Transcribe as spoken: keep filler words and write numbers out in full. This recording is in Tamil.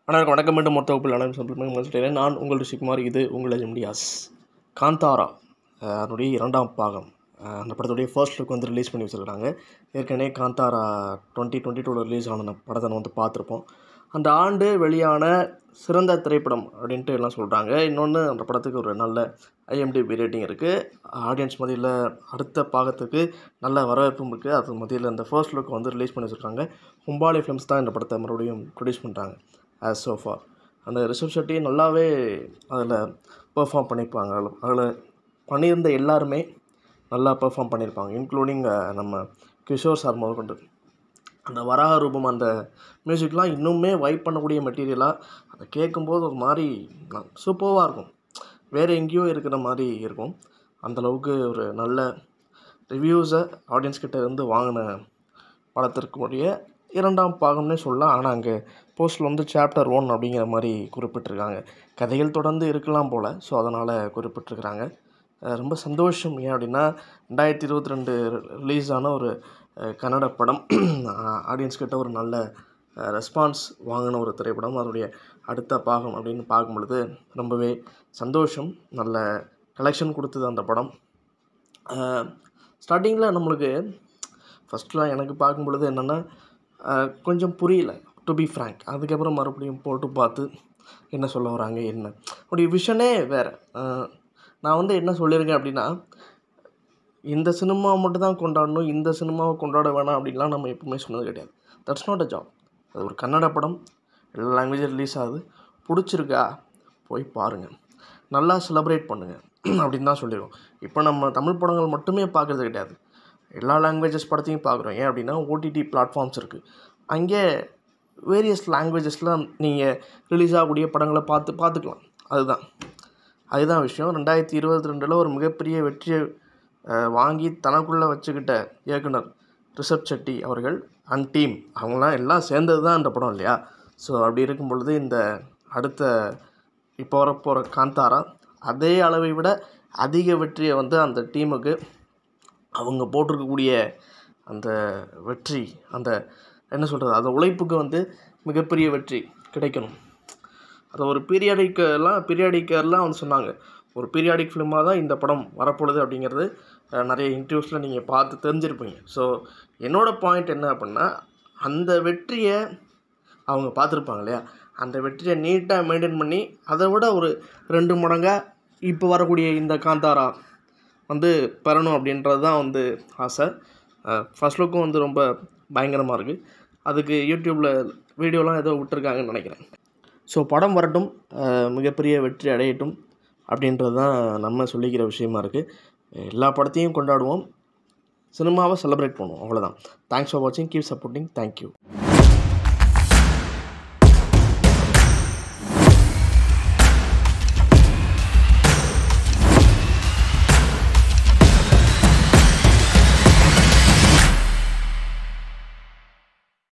அனைவருக்கும் வணக்கம். மீண்டும் மொத்த வகுப்பில் அனைவரும் சொல்லிட்டேன். நான் உங்கள் ரிஷிகுமார். இது உங்கள் எம்டியாஸ். காந்தாரா அதனுடைய இரண்டாம் பாகம், அந்த படத்துடைய ஃபர்ஸ்ட் லுக் வந்து ரிலீஸ் பண்ணி வச்சுருக்காங்க. ஏற்கனவே காந்தாரா டுவெண்ட்டி டுவெண்ட்டி டூவில் ரிலீஸ் ஆன படத்தை வந்து பார்த்துருப்போம். அந்த ஆண்டு வெளியான சிறந்த திரைப்படம் அப்படின்ட்டு எல்லாம் சொல்கிறாங்க. இன்னொன்று, அந்த படத்துக்கு ஒரு நல்ல ஐஎம்டிபி ரேட்டிங் இருக்குது. ஆடியன்ஸ் மத்தியில் அடுத்த பாகத்துக்கு நல்ல வரவேற்பும் இருக்குது. அது மத்தியில் இந்த ஃபர்ஸ்ட் லுக் வந்து ரிலீஸ் பண்ணி வச்சுருக்காங்க. ஹொம்பாலே ஃபிலிம்ஸ் தான் இந்த படத்தை மறுபடியும் ப்ரொடியூஸ் பண்ணுறாங்க. ஆஸ் ஸோ ஃபார் அந்த ரிஷப் ஷெட்டி நல்லாவே அதில் பெர்ஃபார்ம் பண்ணியிருப்பாங்க. அதில் அதில் பண்ணியிருந்த எல்லாருமே நல்லா பெர்ஃபார்ம் பண்ணியிருப்பாங்க, இன்க்ளூடிங் நம்ம கிஷோர் சார் முதற்கொண்டு. அந்த வராக ரூபம், அந்த மியூசிக்லாம் இன்னுமே வைப் பண்ணக்கூடிய மெட்டீரியலாக அதை கேட்கும்போது ஒரு மாதிரி சூப்பராக இருக்கும். வேறு எங்கேயோ இருக்கிற மாதிரி இருக்கும். அந்தளவுக்கு ஒரு நல்ல ரிவ்யூஸை ஆடியன்ஸ் கிட்ட இருந்து வாங்கின படத்திற்குடைய இரண்டாம் பாகம்னே சொல்லலாம். ஆனால் அங்கே போஸ்ட்டில் வந்து சாப்டர் ஒன் அப்படிங்கிற மாதிரி குறிப்பிட்டிருக்காங்க. கதைகள் தொடர்ந்து இருக்கலாம் போல், ஸோ அதனால் குறிப்பிட்டிருக்கிறாங்க. ரொம்ப சந்தோஷம். ஏன் அப்படின்னா, ரெண்டாயிரத்தி இருபத்தி ரெண்டு ரிலீஸ் ஆன ஒரு கன்னட படம் ஆடியன்ஸ் கிட்ட ஒரு நல்ல ரெஸ்பான்ஸ் வாங்கின ஒரு திரைப்படம். அதனுடைய அடுத்த பாகம் அப்படின்னு பார்க்கும் பொழுது ரொம்பவே சந்தோஷம். நல்ல கலெக்ஷன் கொடுத்தது அந்த படம். ஸ்டார்டிங்கில் நம்மளுக்கு ஃபஸ்ட்லாம் எனக்கு பார்க்கும் பொழுது என்னென்னா கொஞ்சம் புரியல, டு பி ஃப்ராங்க். அதுக்கப்புறம் மறுபடியும் போட்டு பார்த்து என்ன சொல்ல வராங்க, என்ன அப்படி விஷனே வேறு. நான் வந்து என்ன சொல்லியிருக்கேன் அப்படின்னா, இந்த சினிமாவை மட்டும் தான் கொண்டாடணும், இந்த சினிமாவை கொண்டாட வேணாம் அப்படின்லாம் நம்ம எப்பவுமே சொன்னது கிடையாது. That's not a job. அது ஒரு கன்னட படம், எல்லா லாங்குவேஜும் ரிலீஸ் ஆகுது. பிடிச்சிருக்கா போய் பாருங்கள், நல்லா செலிப்ரேட் பண்ணுங்கள் அப்படின்னு தான் சொல்லிடுவோம். இப்போ நம்ம தமிழ் படங்கள் மட்டுமே பார்க்குறது கிடையாது, எல்லா லாங்குவேஜஸ் படத்தையும் பார்க்குறோம். ஏன் அப்படின்னா, ஓடிடி பிளாட்ஃபார்ம்ஸ் இருக்குது. அங்கே வேரியஸ் லாங்குவேஜஸ்லாம் நீங்கள் ரிலீஸ் ஆகக்கூடிய படங்களை பார்த்து பார்த்துக்கலாம். அதுதான் அதுதான் விஷயம். ரெண்டாயிரத்தி இருபத்தி ரெண்டில் ஒரு மிகப்பெரிய வெற்றியை வாங்கி தனக்குள்ளே வச்சுக்கிட்ட இயக்குனர் ரிஷப் ஷெட்டி அவர்கள் அண்ட் டீம், அவங்களாம் எல்லாம் சேர்ந்தது தான் இந்த படம் இல்லையா? ஸோ அப்படி இருக்கும் பொழுது இந்த அடுத்த இப்போ வரப்போகிற காந்தாரா அதே அளவை விட அதிக வெற்றியை வந்து அந்த டீமுக்கு, அவங்க போட்டிருக்கக்கூடிய அந்த வெற்றி, அந்த என்ன சொல்கிறது, அந்த உழைப்புக்கு வந்து மிகப்பெரிய வெற்றி கிடைக்கணும். அதை ஒரு பீரியாடிக்கெல்லாம் பீரியாடிக்கர்லாம் வந்து சொன்னாங்க, ஒரு பீரியாடிக் ஃபிலிமாக தான் இந்த படம் வரப்பொழுது அப்படிங்கிறது நிறைய இன்டர்வியூஸில் நீங்கள் பார்த்து தெரிஞ்சிருப்பீங்க. ஸோ என்னோடய பாயிண்ட் என்ன அப்படின்னா, அந்த வெற்றியை அவங்க பார்த்துருப்பாங்க இல்லையா? அந்த வெற்றியை நீட்டாக மெயின்டைன் பண்ணி அதை விட ஒரு ரெண்டு மடங்காக இப்போ வரக்கூடிய இந்த காந்தாரா வந்து பெறணும் அப்படின்றது தான் வந்து ஆசை. ஃபர்ஸ்ட் லுக்கும் வந்து ரொம்ப பயங்கரமாக இருக்குது. அதுக்கு யூடியூப்பில் வீடியோலாம் ஏதோ விட்டுருக்காங்கன்னு நினைக்கிறேன். ஸோ படம் வரட்டும், மிகப்பெரிய வெற்றி அடையட்டும் அப்படின்றது தான் நம்ம சொல்லிக்கிற விஷயமா இருக்குது. எல்லா படத்தையும் கொண்டாடுவோம், சினிமாவை செலிப்ரேட் பண்ணுவோம், அவ்வளோதான். தேங்க்ஸ் ஃபார் வாட்சிங், கீப் சப்போர்ட்டிங். தேங்க்யூ.